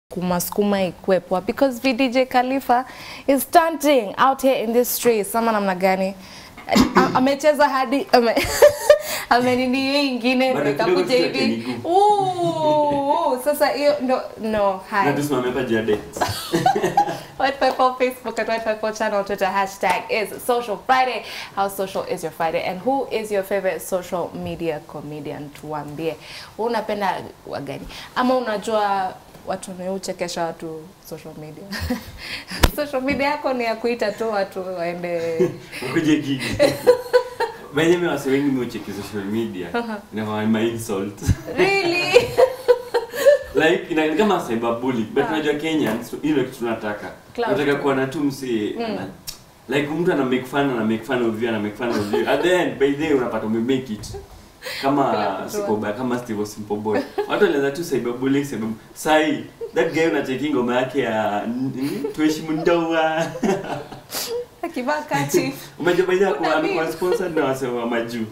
kumaskuma ikwepwa because VDJ Khalifa is stunting out here in this street. Sama namna gani amecheza hadi amenini ingine nikakuja hivi sasa hiyo no hi na tusimame hapa Jade White People Facebook and White People channel Twitter hashtag is Social Friday. How social is your Friday? And who is your favorite social media comedian? Tuambie unapenda wagani ama unajua watu uchekesha watu social media. Social media yako ni ya kuita tu watu waende kuje gigi. Mimi wase wengi mcheki social media na my insult. Really? Like ina kama cyberbullying but unajua Kenyans ile kitu tunataka. Tunataka kuwa na tu msi like mtu ana make fun of you and make fun of you. At the end by the way unapata make it. Kama sikoba kama Steve Simple Boy. Watu walianza tu cyberbullying sababu sai that guy unacheki ngoma yake ya tuheshimu ndoa. Akibaka chief. Umejibaiza kwa sponsor na wase wa maju.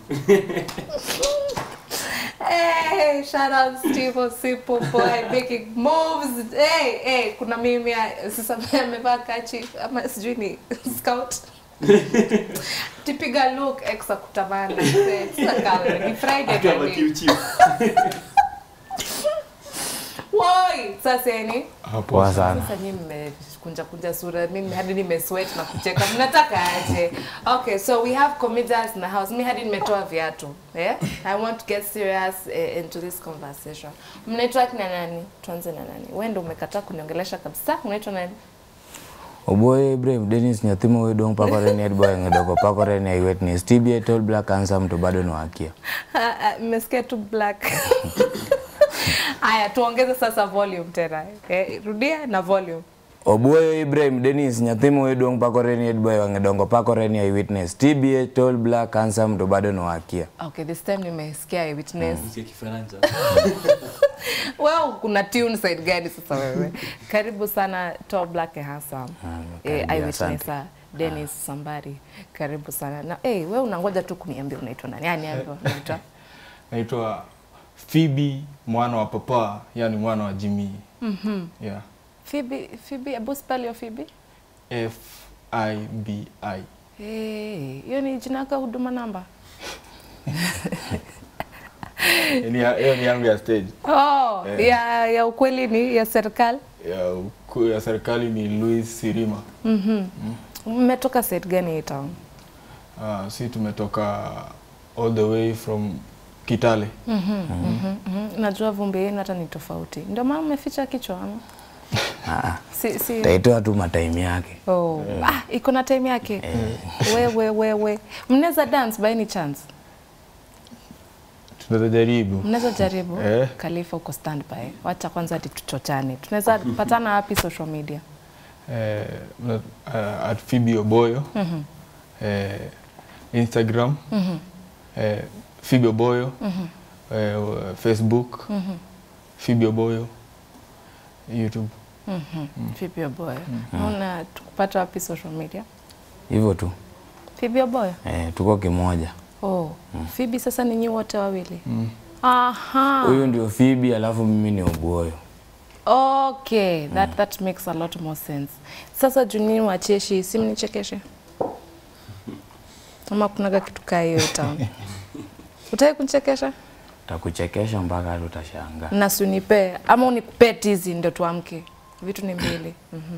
Hey, shout out Steve Simple Boy making moves. Hey, kuna mimi sasa amevaa chief ama sijui ni scout. Tipiga look exa kutamana. Sasa kawe ni Friday kama chief. Woi, sasa ni Hapo sana. Sasa nyinyi mmekunja sura, mimi hadi nimesweat na kucheka. Mnataka aje? Okay, so we have comedians in the house. Mimi hadi nimetoa viatu. Yeah? I want to get serious into this conversation. Mnaitwa kina nani? Tuanze na nani? Wewe ndio umekataa kuniongelesha kabisa. Unaitwa nani? Oboy Ibrahim Dennis Nyathimo wedong pakoreni adboy ngedoko pakoreni I witness TBA Tall Black handsome to bado nwakia. Mmesikia tu black. Aya, tuongeze sasa volume tena. Rudia na volume. Oboy Ibrahim Dennis Nyathimo wedong pakoreni adboy ngedongo pakoreni I witness TBA Tall Black handsome to bado nwakia. Okay, this time nimesikia I witness. Msikia Kifaransa. Well, kuna tune side gani sasa wewe? Karibu sana Tall Black and handsome. I witness Dennis Sambari. Karibu sana. Na wewe unangoja tu kuniambia unaitwa nani? Yani hapo unaitwa? Naitwa Phoebe mwana wa papa, yani mwana wa Jimmy. Yeah. Phoebe, abu spell your Phoebe? F-I-B-I. Hiyo ni jina yako huduma namba? Ni yangu ya stage. Ya ukweli ni ya serikali? Ya serikali ni Louis Sirima. Mmetoka state gani hii town? Si tumetoka all the way from Kitale. Najua vumbi yenu hata ni tofauti. Ndio maana umeficha kichwa ama? Taitoa tu matime yake. Iko na time yake. Wewe. Mnaweza dance by any chance? Tunaweza jaribu. Mnaweza jaribu? Khalifa uko standby. Wacha kwanza hadi tuchochane. Tunaweza patana wapi social media? At Phoebe Oboyo. Instagram. Phoebe Oboyo. Facebook. Phoebe Oboyo. YouTube. Phoebe Oboyo. Una tukupata wapi social media? Hivyo tu. Phoebe Oboyo? Tuko kimoja. Phoebe sasa ni nyinyi wote wawili. Aha. Huyu ndio Phoebe alafu mimi ni Oboyo. Okay, that makes a lot more sense. Sasa junini wacheshi, si mnichekeshe. Ama kunaga kitu kaa hiyo town. Utaki kunichekesha? Takuchekesha mpaka utashangaa. Na sunipe ama unikupe tizi ndio tuamke. Vitu ni mbili.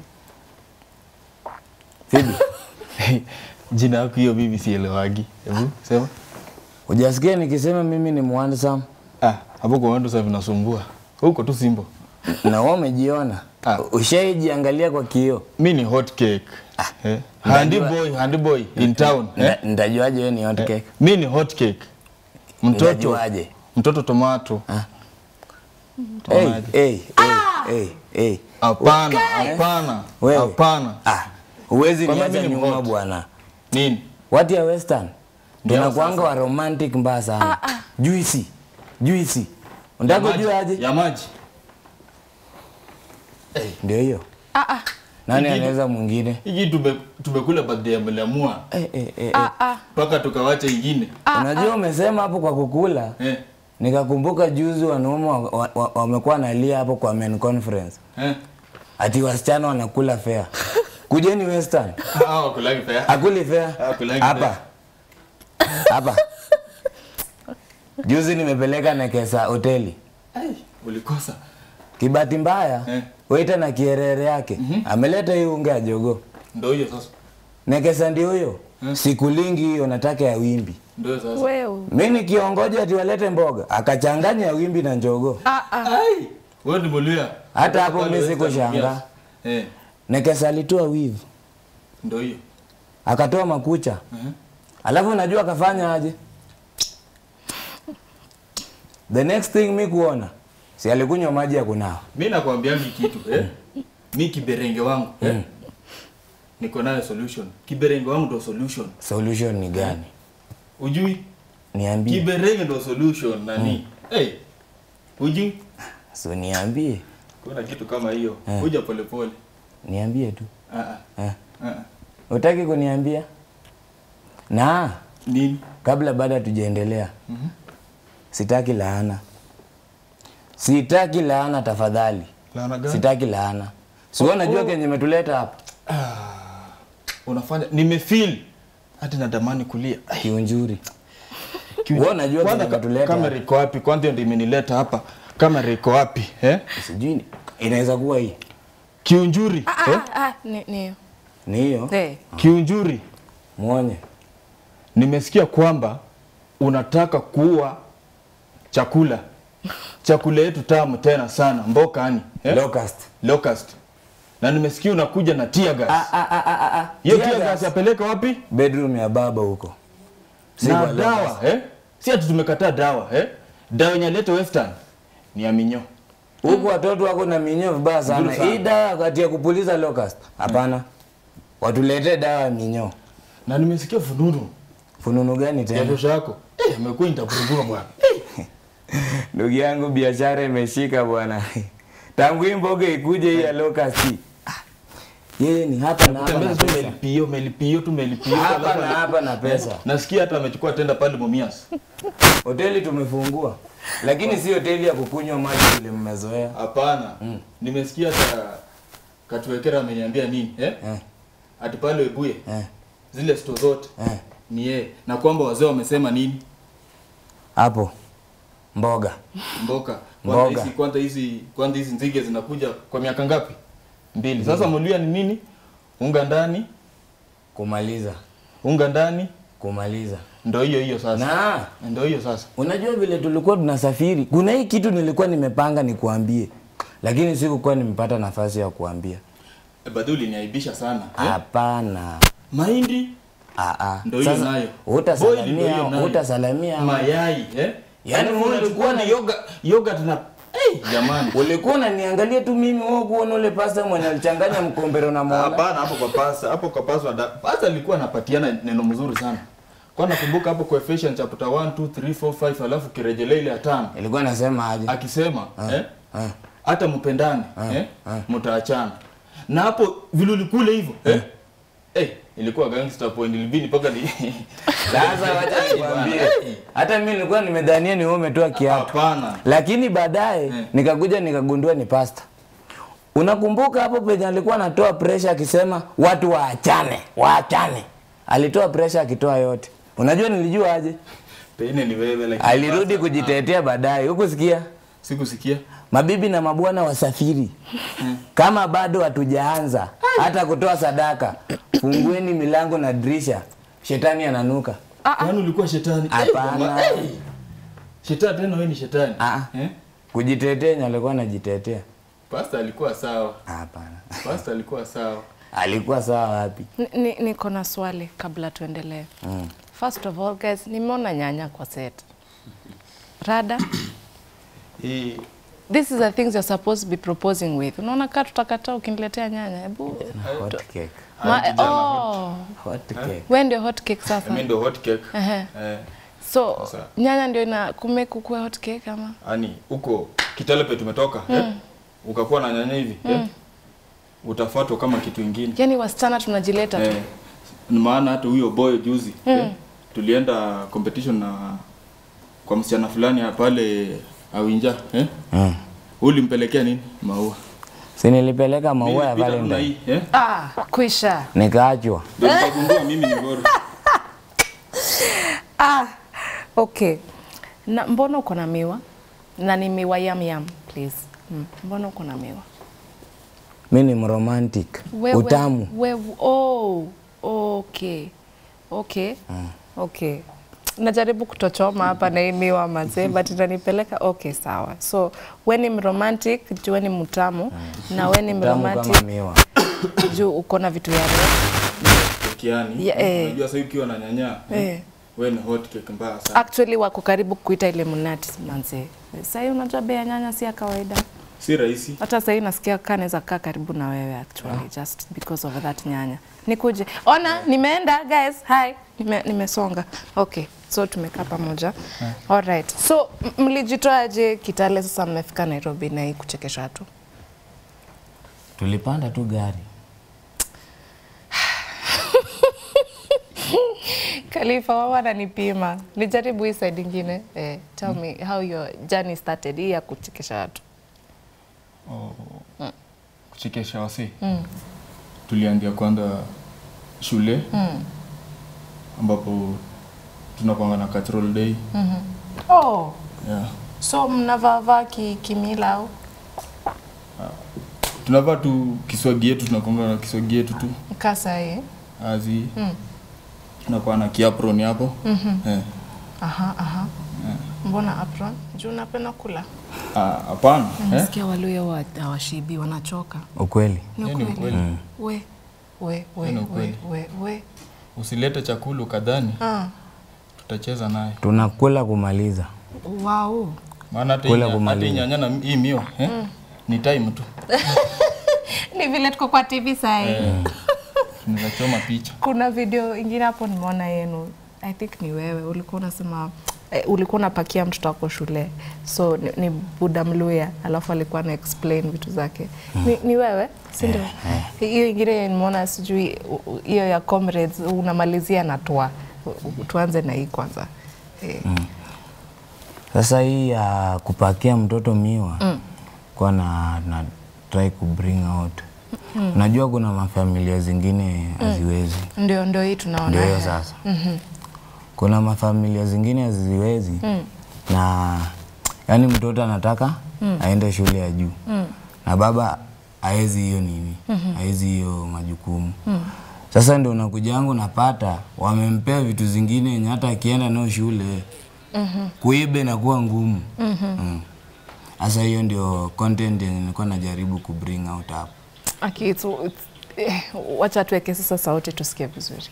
Phoebe. Jina yako hiyo bibi sielewagi. Hebu sema. Hujasikia nikisema mimi ni handsome? Hapo kwa watu sasa vinasumbua. Huko tu simbo. Na wewe umejiona? Ushaijiangalia kwa kioo? Mimi ni hot cake. Handy boy in town. Nitajuaje wewe ni hot cake? Mimi ni hot cake. Mtoto tomato. Hapana. Huwezi niacha nyuma bwana. Nini? What ya western? Tunakuanga wa romantic mbaya sana. Juicy. Unataka kujua aje? Ya maji. Ndio hiyo. Nani anaweza mwingine? Hiki tumekula birthday ya Mlamua. Paka tukawacha ingine. Unajua umesema hapo kwa kukula. Nikakumbuka juzi wanaume wamekuwa nalia hapo kwa men conference. Ati wasichana wanakula fair. Kujeni Western. Kulagi fair. Akuli fair. Hapa. Hapa. Juzi nimepeleka Nekesa hoteli. Ulikosa. Kibati mbaya. Waita na kierere yake. Ameleta hii unga ya jogoo. Ndio hiyo sasa. Nekesa ndio huyo. Siku lingi hiyo nataka ya wimbi. Ndio sasa. Wewe. Mimi nikiongoja ati walete mboga, akachanganya ya wimbi na njogoo. Wewe ndio Mluya. Hata hapo mimi sikushangaa. Nekesa alitoa weave. Ndio hiyo. Akatoa makucha. Alafu unajua akafanya aje? The next thing mimi kuona, si alikunywa maji ya kunawa. Mimi nakwambia kitu mimi kiberenge wangu niko nayo solution. Kiberenge wangu ndio solution. Solution ni gani? Ujui? Niambie. Kiberenge ndio solution nani? Ujui? So niambie. Kuna kitu kama hiyo. Kuja pole pole. Niambie tu. Utaki kuniambia? Na nini? Kabla baada tujaendelea. Sitaki laana. Sitaki laana tafadhali. Laana gani? Sitaki laana. Sio unajua kenye umetuleta hapa. Unafanya nimefeel hata natamani kulia. Kiunjuri. Wewe unajua kenye umetuleta. Kamera iko wapi? Kwanza ndio imenileta hapa. Kamera iko wapi? Sijui. Inaweza kuwa hii. Kiunjuri. Ni hiyo. Kiunjuri. Muone. Nimesikia kwamba unataka kuua chakula. Chakula yetu tamu tena sana. Mboka yani. Locust. Na nimesikia unakuja na tear gas. Hiyo tear gas yapeleka wapi? Bedroom ya baba huko. Na dawa, Si ati tumekataa dawa, Dawa nyalete Western ni ya minyo. Huko watoto wako na minyo vibaya sana. Hii dawa kati ya kupuliza locust. Hapana. Watulete dawa ya minyo. Na nimesikia fununu. Fununu gani tena? Ya tosha yako. Amekuwa nitakurugua bwana. Ndugu yangu biashara imeshika bwana. Tangu hii mboga ikuje hii ya locust. Yeye ni hapa na hapa na pesa. Tumelipio. Hapa na pesa. Nasikia hata amechukua tenda pale Mumias. Hoteli tumefungua. Lakini si hoteli ya kukunywa maji ile mmezoea. Hapana. Nimesikia hata Katuwekera ameniambia nini, Ati pale Webuye. Zile store zote. Ni yeye. Na kwamba wazee wamesema nini? Hapo. Mboga. Kwanza hizi nzige zinakuja kwa miaka ngapi? 2. Sasa Mluya ni nini? Unga ndani kumaliza. Ndio hiyo sasa. Ndio hiyo sasa. Unajua vile tulikuwa tunasafiri, kuna hii kitu nilikuwa nimepanga nikuambie. Lakini sikukuwa nimepata nafasi ya kuambia. Baduli niaibisha sana. Hapana. Mahindi? Ndio hiyo nayo. Utasalamia. Mayai, Yaani ulikuwa na yogurt na jamani. Ulikuwa unaniangalia tu mimi wewe kuona ule pasta mwenye alichanganya mkombero na mwana. Hapana, hapo kwa pasta alikuwa anapatiana neno mzuri sana. Kwa nakumbuka hapo coefficient chapter 1 2 3 4 5 alafu kirejelea ile ya 5. Ilikuwa nasema aje? Akisema hata mpendane, mtaachana. Na hapo vile ulikule hivyo, ilikuwa gangster point ilibini paka ni. Sasa wacha nikwambie. Hata mimi nilikuwa nimedhania ni wewe umetoa kiatu. Hapana. Lakini baadaye nikakuja nikagundua ni pasta. Unakumbuka hapo penye alikuwa anatoa pressure akisema watu waachane. Alitoa pressure akitoa yote. Unajua nilijua aje? Pengine ni wewe lakini alirudi kujitetea baadaye. Hukusikia? Sikusikia. Mabibi na mabwana wasafiri. Kama bado hatujaanza hata kutoa sadaka, fungueni milango na dirisha. Shetani ananuka. Kwani ulikuwa shetani? Hapana. Shetani tena wewe ni shetani? Kujitetea alikuwa anajitetea. Pasta alikuwa sawa. Hapana. Pasta alikuwa sawa. Alikuwa sawa wapi? Niko na swali kabla tuendelee. First of all guys, nimeona nyanya kwa set. Rada? This is the things you're supposed to be proposing with. Unaona kama tutakataa ukiniletea nyanya. Hebu hot cake. Hot cake. When ndio hot cake sasa? Mimi ndio hot cake. So nyanya ndio ina kumekukua hot cake kama? Ani huko Kitalepe tumetoka, ukakuwa na nyanya hivi, utafuatwa kama kitu kingine. Yaani wasichana tunajileta tu. Maana hata huyo boy juzi, tulienda competition na kwa msichana fulani pale Awinja, ulimpelekea nini? Maua. Si nilipeleka maua ya Valentine. Kwisha. Nikaachwa. Ndio nikagundua mimi ni bora. Okay. Na mbona uko na miwa? Na ni miwa yam please. Mbona uko na miwa? Mimi ni romantic. Utamu. Okay. Okay. Najaribu kutochoma hapa na hii miwa manze, but itanipeleka okay sawa. So when ni romantic, juu ni mtamu, na when ni romantic juu uko na vitu ya kiani. Unajua sasa ukiwa na nyanya, wewe ni hot cake mbaya sana. Actually wako karibu kuita ile mnati manze. Sasa hiyo unajua bei ya nyanya si ya kawaida. Si rahisi. Hata sasa hivi nasikia kanaweza kaa karibu na wewe actually just because of that nyanya. Nikuje. Ona nimeenda guys. Hi. Nimesonga. Okay. So tumekaa pamoja. All right. So mlijitoaje Kitale sasa mmefika Nairobi na hii kuchekesha tu? Tulipanda tu gari. Khalifa wao wananipima. Nijaribu hii side nyingine. Tell me how your journey started hii ya kuchekesha watu. Kuchekesha wasi. Tulianzia kwanza shule. Ambapo tunakuanga na cultural day. Yeah. So mnavaa kimila au? Tunavaa tu kiswagi yetu, tunakuanga na kiswagi yetu tu. Kasa hii. Azi. Tunakuwa na kiapron hapo. Mbona apron? Juu napenda kula. Hapana. Nasikia Waluya hawashibi, wanachoka. Ukweli. Ni ukweli. We. Usilete chakula kadhani. Tutacheza naye. Tunakula kumaliza. Wow. Maana hata nyanya na hii mio, ni time tu. Ni vile tuko kwa TV sasa. Tunachoma picha. Kuna video ingine hapo nimeona yenu. I think ni wewe ulikuwa unasema ulikuwa unapakia mtoto wako shule. So ni Buda Mluya, alafu alikuwa na explain vitu zake. Ni wewe? Si ndio? Hiyo ingine nimeona sijui hiyo ya comrades unamalizia na toa. Tuanze na hii kwanza. Sasa hii ya kupakia mtoto miwa kwa na try ku bring out. Unajua kuna mafamilia zingine haziwezi. Ndio hii tunaona. Ndio sasa. Kuna mafamilia zingine haziwezi na yani mtoto anataka aende shule ya juu. Na baba haezi hiyo nini? Haezi hiyo majukumu. Sasa ndio unakuja yangu napata wamempea vitu zingine yenye hata akienda nao shule kuibe na kuwa ngumu. Sasa hiyo ndio content nilikuwa najaribu ku bring out hapo. Okay, so wacha tuweke sasa sauti tusikie vizuri.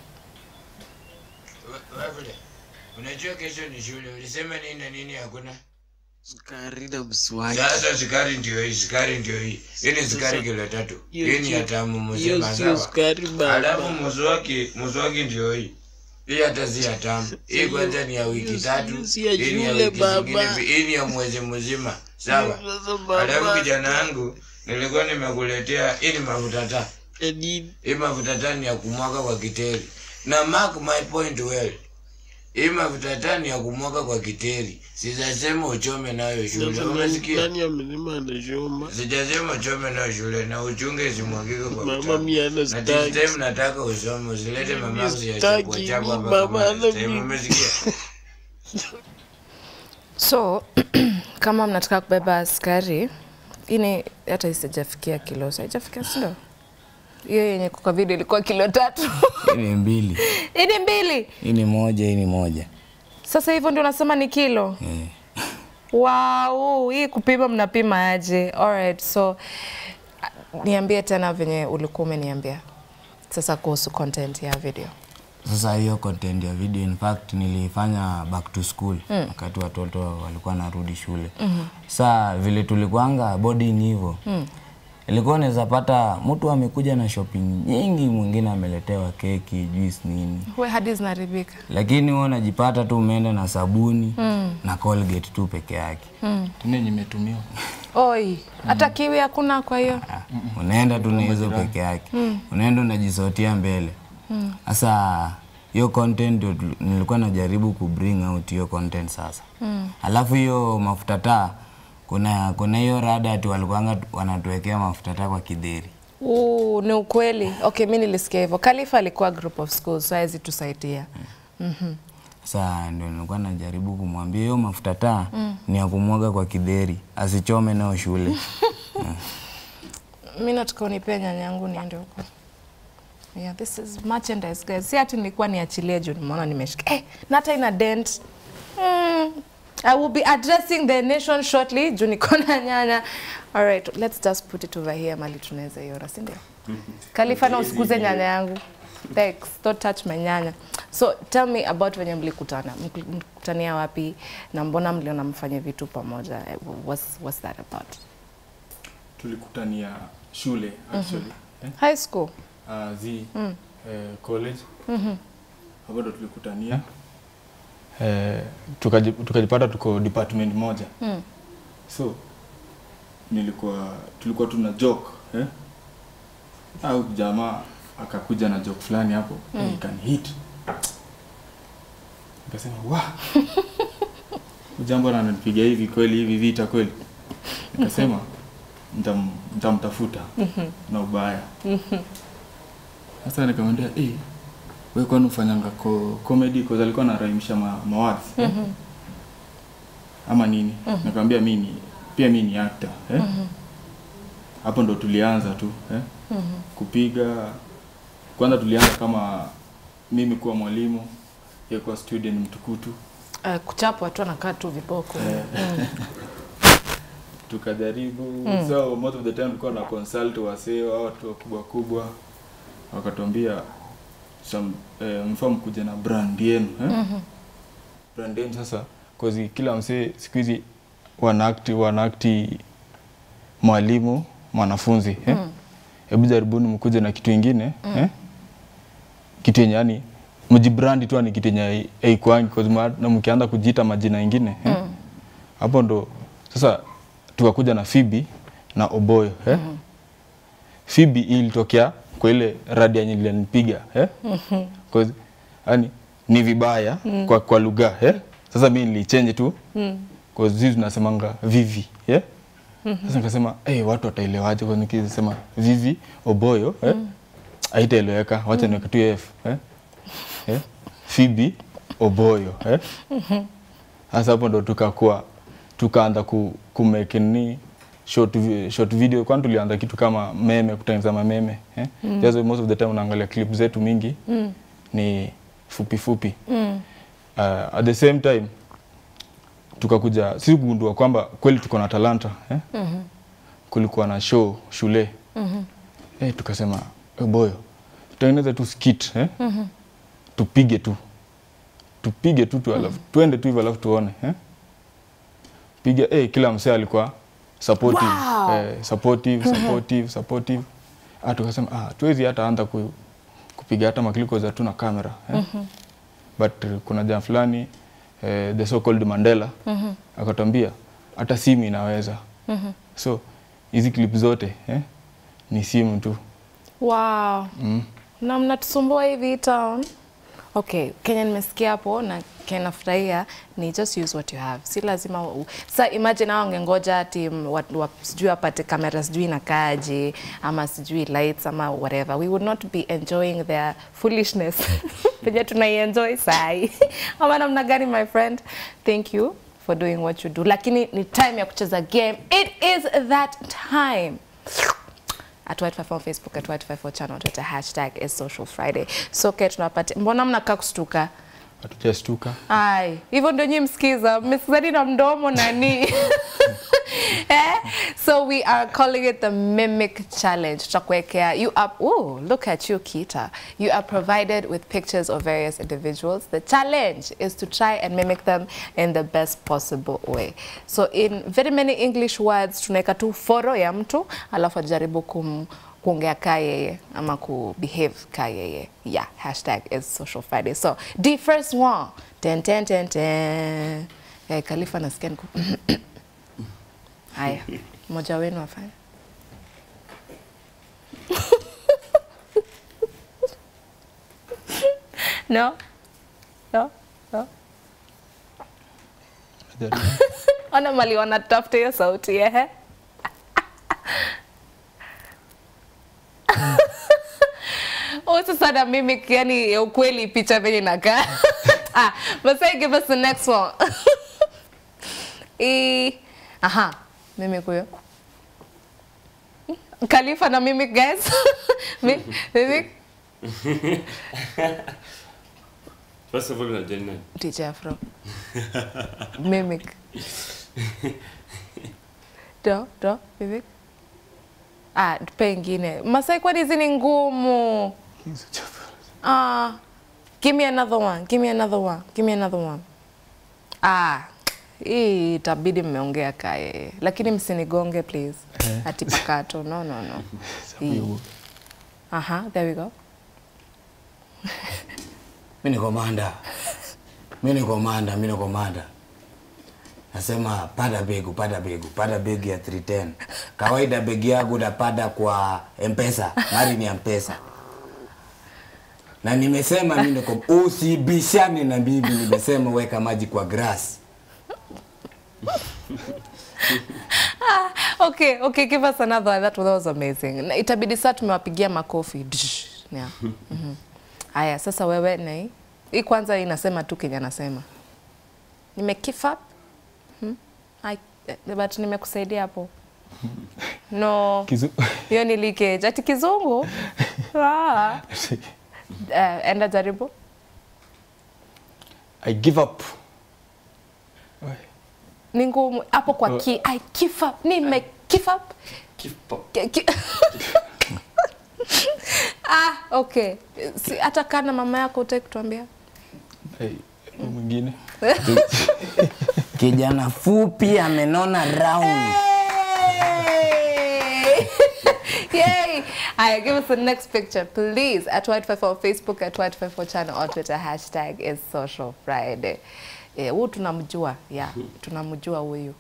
Unajua kesho ni shule, ulisema nini na nini hakuna? Sukari na mswaki. Sasa sukari ndio hii. Hii ni sukari kilo 3. Hii ni ya tamu mzima sawa. Sukari baba. Alafu mswaki ndio hii. Hii hata si ya tamu. Hii kwanza ni ya wiki 3. Hii ni ya wiki baba. Hii ni ya mwezi mzima. Sawa. Alafu kijana wangu nilikuwa nimekuletea hii ni mafuta taa. Hii mafuta taa ni ya kumwaga kwa kiteri. Na mark my point well. Hii mafuta taa ni ya kumwaga kwa kiteri. Sijasema uchome nayo shule. Umesikia? Nani amenima anachoma? Sijasema uchome nayo shule na uchunge isimwagike kwa mchanga. Mama miana staki. Na this time nataka usome, usilete mamazi ya chakwa chakwa hapa. Umesikia? So kama mnataka kubeba askari, ini hata isijafikia kilo, haijafikia sio? Hiyo yenye kwa video ilikuwa kilo 3. Hii ni 2. Hii ni 2. Hii ni 1, hii ni 1. Sasa hivyo ndio unasema ni kilo? Wow, hii kupima mnapima aje? Alright, so niambie tena venye ulikuwa umeniambia. Sasa kuhusu content ya video. Sasa hiyo content ya video in fact nilifanya back to school wakati watoto walikuwa narudi shule. Sasa vile tulikuanga boarding hivyo. Ilikuwa unaweza pata mtu amekuja na shopping nyingi, mwingine ameletewa keki, juice nini. Wewe hadi zinaribika. Lakini wewe unajipata tu umeenda na sabuni na Colgate tu peke yake. Tune nimetumiwa. Oi, hata kiwi hakuna kwa hiyo. Unaenda tu na hizo peke yake. Unaenda unajisotia mbele. Sasa hiyo content nilikuwa najaribu kubring out hiyo content sasa. Alafu hiyo mafuta taa kuna hiyo rada ati walikuwa wanatuwekea mafuta taa kwa kideri. Ni ukweli. Okay, mimi nilisikia hivyo. Khalifa alikuwa group of schools, so hizi tusaidia. Sasa ndio nilikuwa najaribu kumwambia hiyo mafuta taa ni ya kumwaga kwa kideri, asichome nao shule. Mimi nataka unipe nyanya yangu niende huko. Yeah, this is merchandise guys. Si ati nilikuwa niachilie juu nimeona nimeshika. Na hata ina dent. I will be addressing the nation shortly juu niko na nyanya. All right, let's just put it over here mali tunaweza yora, si ndio? Khalifa na usikuze nyanya yangu. Thanks, don't touch my nyanya. So tell me about when mlikutana. Mlikutania wapi na mbona mliona mfanye vitu pamoja? What's that about? Tulikutania shule actually. High school? College. Hapo ndo tulikutania. Tukajipata tuko department moja. So tulikuwa tuna joke, au jamaa akakuja na joke fulani hapo, he can hit. Nikasema, "Wa." Jambo ananipiga hivi kweli, hivi vita kweli. Nikasema, nitamtafuta na ubaya. Sasa nikamwambia, wewe kwani ufanyanga comedy kwa alikuwa anaraimisha mawazi ama nini? Nikamwambia mimi ni actor, hapo ndo tulianza tu kupiga. Kwanza tulianza kama mimi kuwa mwalimu, yeye kuwa student mtukutu. Kuchapa watu wanakaa tu viboko. Tukajaribu. So most of the time tulikuwa na consult wasee watu kubwa wakatuambia mfahamu kuja na brand yenu. Brand yenu sasa cause kila msee siku hizi wanaakti mwalimu mwanafunzi. Hebu jaribuni mkuje na kitu kingine, kitu yenye yani mjibrandi tu ni kitu yenye haikwangi cause na mkianza kujiita majina mengine, hapo ndo sasa tukakuja na Phoebe na Oboyo. Phoebe ilitokea kwa ile radi yenye nilinipiga, cause yani ni vibaya kwa lugha, sasa mimi nilichange tu cause sisi tunasemanga Vivi, sasa nikasema watu wataelewaje kwa nikisema Vivi Oboyo, haitaeleweka, wacha niweke tu F, Phoebe Oboyo, sasa hapo ndo tukaanza kumake ni short video. Kwani tulianza kitu kama meme, kutengeneza meme, just most of the time unaangalia clip zetu mingi ni fupi. At the same time tukakuja sisi kugundua kwamba kweli tuko na talanta, kulikuwa na show shule, tukasema Boyo tutengeneze tu skit, tupige tu alafu tuende tu hivyo alafu tuone, piga. Kila msee alikuwa supportive. Supportive. Tukasema tuwezi hata anza kupiga hata makliko za tuna kamera, but kuna jamaa fulani the so called Mandela akatambia hata simu inaweza. So hizi clip zote ni simu tu. Wow. Na mnatusumbua hivi town. Okay, Kenya nimesikia hapo na Kenya furahia ni just use what you have. Si lazima sasa imagine hao wangengoja ati sijui apate kamera sijui inakaaje ama sijui lights ama whatever. We would not be enjoying their foolishness. Penye tunaienjoy sai. Ama namna gani my friend? Thank you for doing what you do. Lakini ni time ya kucheza game. It is that time. At White54 on Facebook, at White54 channel, Twitter, hashtag is Social Friday. So tunapata, mbona mnakaa kustuka? Hatujastuka. Hivyo ndio nyinyi msikiza, msikizani na mdomo nani. So we are calling it the Mimic Challenge. Tutakuwekea you up. Oh, look at you, Kita. You are provided with pictures of various individuals. The challenge is to try and mimic them in the best possible way. So in very many English words, tunaweka tu foro ya mtu, alafu ajaribu kuongea ka yeye ama behave ka yeye. Yeah, hashtag is Social Friday. So the first one, ten. Khalifa nasikia niko. Haya, mmoja wenu afanye. No. No. No. Ona mali wanatafuta hiyo sauti eh. Sasa na mimi yani ukweli picha vile inakaa. Masai, give us the next one. Aha, mimi kuyo. Khalifa na mimi guys. Mimi. First of all, na Jenna. DJ Afro. Mimic. Do, mimic. Pengine. Masai, kwa hizi ni ngumu. Give me another one. Give me another one. Give me another one. Hii itabidi mmeongea kae. Lakini msinigonge please. Ati pakato. No. There we go. Mimi ni komanda. Nasema pada begu ya 310. Kawaida begi yangu unapada kwa M-Pesa, mari ni M-Pesa. Na nimesema mimi niko usibishane na bibi, nimesema weka maji kwa grass. Okay, give us another one. That was amazing. Itabidi sasa tumewapigia makofi. Yeah. Haya, sasa wewe ni hii kwanza inasema tu Kenya nasema. Nimekiff up. But nimekusaidia hapo. No. Hiyo ni leakage. Ati kizungu? Enda jaribu. I give up. Ni ngumu hapo kwa I give up. Nimekiff up. Okay. Hata kana mama yako utakutuambia. Mwingine. Kijana fupi amenona round. Yay! Alright, give us the next picture, please. At White54 Facebook, at White54 channel on Twitter. Hashtag is Social Friday. Huyu tunamjua. Yeah, tunamjua huyu.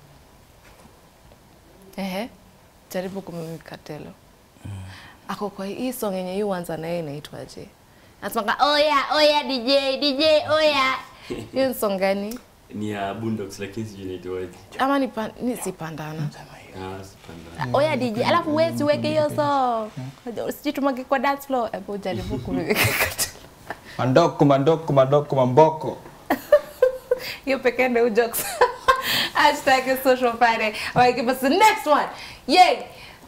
Jaribu kumimika telo. Ako kwa hii song yenye yu wanza na yeye inaitwaje? Nasema oya DJ oya. Hiyo song gani? Ni ya Boondocks lakini sijui inaitwaje. Ama ni sipandana. Sipandana. Oya DJ, alafu wewe siweke hiyo song. Sijui tumage kwa dance floor. Hebu jaribu kumimika Mandoko mamboko. Hiyo pekee ndio jokes. Hashtag is Social Friday. Alright, give us the next one. Yay!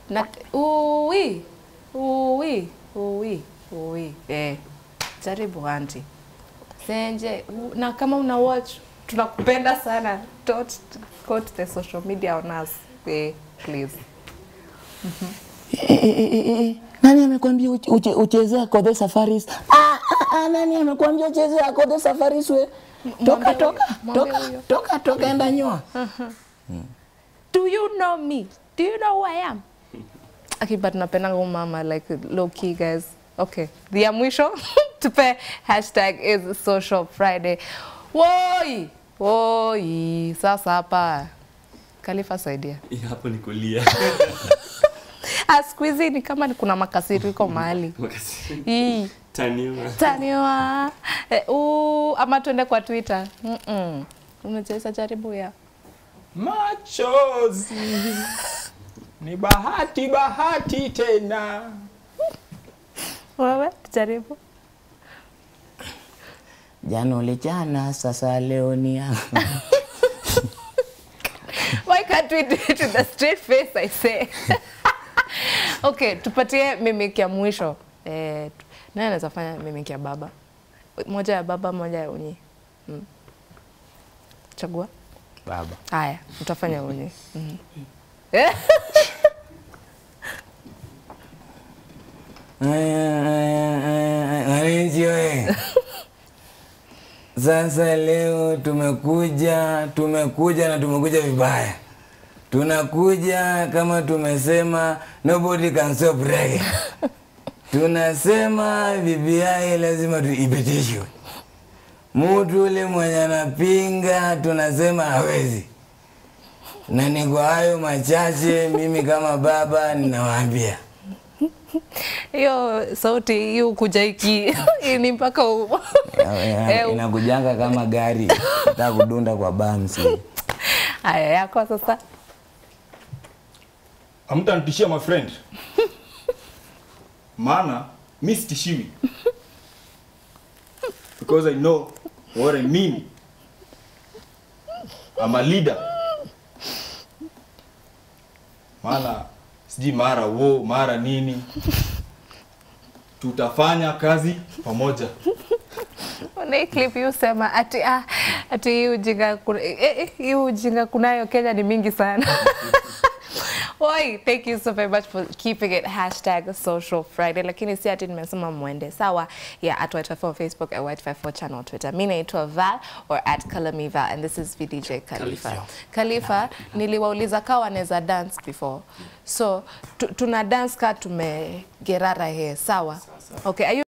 Jaribu auntie. Senje, na kama una watch, tunakupenda sana. Don't go to the social media on us, please. Nani amekwambia uchezea Kodhe Safaris? Nani amekwambia uchezea Kodhe Safaris we? Toka enda nyoa. Do you know me? Do you know who I am? Okay, but napenda mama like low key guys. Okay, the mwisho tupe hashtag is Social Friday. Woi, sasa hapa Khalifa saidia. Hapo ni kulia. Squeezy ni kama kuna makasiriko mahali. Makasiriko. Taniwa. Ama tuende kwa Twitter. Unacheza jaribu ya. Machozi. Ni bahati tena. Wewe jaribu. Jana ulichana sasa leo ni yangu. Why can't we do it with a straight face, I say? Okay, tupatie mimik ya mwisho. Nani anaweza fanya mimik ya baba? Moja ya baba, moja ya unyi. Chagua. Baba. Haya, utafanya unyi. Sasa leo tumekuja na tumekuja vibaya. Tunakuja kama tumesema nobody can stop reggae. Tunasema BBI lazima tuipitishwe. Mtu ule mwenye anapinga tunasema hawezi. Na ni kwa hayo machache mimi kama baba ninawaambia. Hiyo sauti hiyo kuja iki ni mpaka Inakujanga kama gari nataka kudunda kwa bamsi. Haya yako sasa. Hamtanitishia my friend. Maana mimi sitishiwi. Because I know what I mean. I'm a leader. Maana siji mara nini. Tutafanya kazi pamoja. Una clip you sema ati hii ujinga kunayo Kenya ni mingi sana. Oi, thank you so very much for keeping it #Social Friday. Lakini si ati nimesema muende. Sawa, yeah, at White 54 Facebook, at White 54 channel Twitter. Mimi naitwa Val or at Kalamiva and this is VDJ Khalifa. Khalifa, niliwauliza kawa wanaweza dance before. So, tuna dance ka tumegerara here. Sawa? Okay, are you